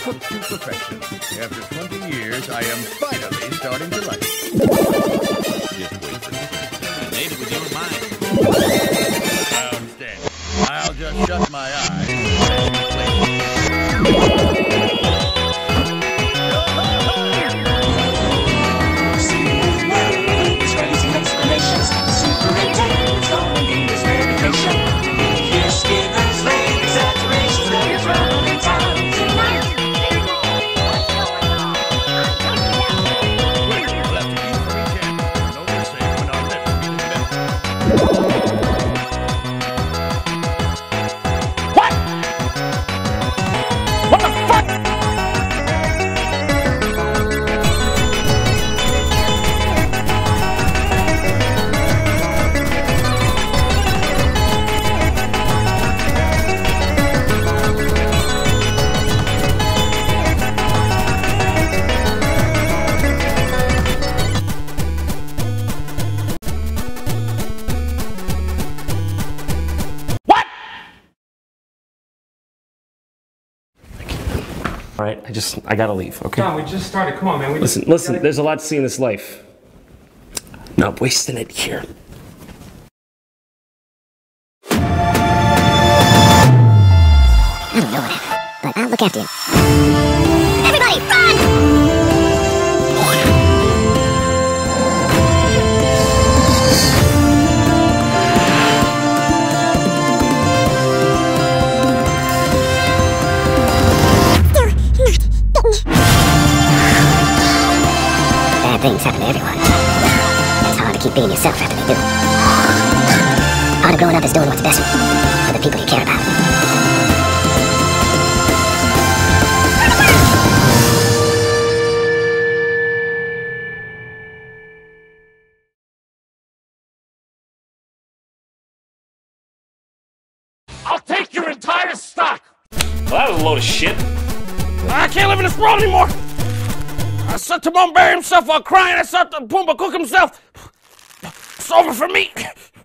cooked to perfection. After 20 years, I am finally starting to like it. Just wait for it. Made it with your mind. Outstanding. I'll just shut my eyes. All right, I gotta leave, okay? John, we just started. Come on, man. Listen, there's a lot to see in this life. Not wasting it here. I don't know what happened, but I'll look after you. Everybody, run! Bad things happen to everyone. It's hard to keep being yourself after they do. Part of growing up is doing what's best for the people you care about. I'll take your entire stock! Well, that was a load of shit. I can't live in this world anymore! I saw Timon bury himself while crying. I saw Pumbaa cook himself. It's over for me.